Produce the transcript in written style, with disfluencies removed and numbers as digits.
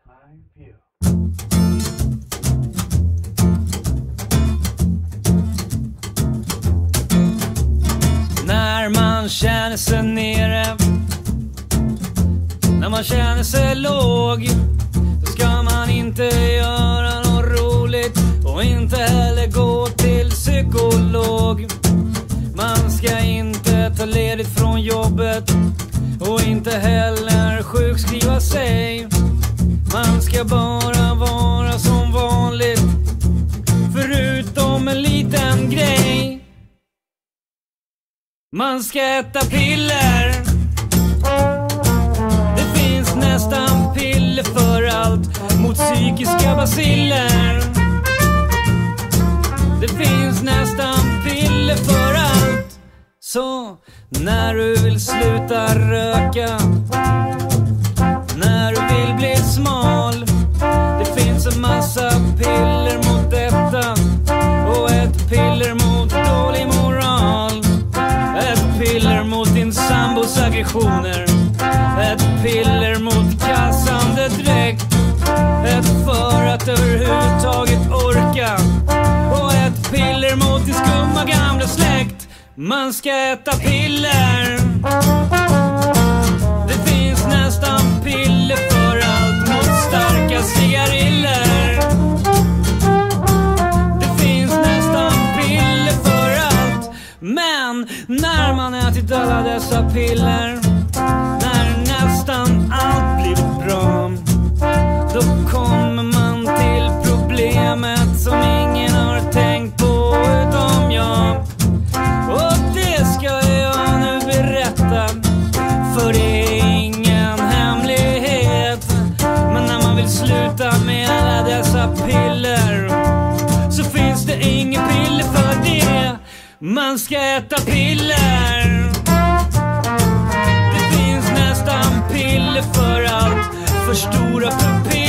När man känner sig nere, när man känner sig låg, då ska man inte göra något roligt och inte heller gå till psykolog. Man ska inte ta ledigt från jobbet och inte heller sjukskriva sig. Man ska bara vara som vanligt, förutom en liten grej. Man ska äta piller. Det finns nästan piller för allt mot psykiska baciller. Det finns nästan piller för allt. Så när du vill sluta röka, när du vill bli smal, det finns en massa piller mot detta och ett piller mot dålig moral. Ett piller mot din sambos aggressioner, ett piller mot kassande dräkt, ett för att överhuvudtaget orka och ett piller mot din skumma gamla släkt. Man ska äta piller. Det finns nästan piller för allt mot starka cigariller. Det finns nästan piller för allt. Men när man ätit alla dessa piller, när nästan allt blivit bra, då kommer man till problemet som ingen har tänkt på utom jag. Och det ska jag nu berätta, för det är ingen hemlighet. Men när man vill sluta med alla dessa piller, så finns det ingen piller för det. Man ska äta piller. Det finns nästan piller för allt, för stora pupiller.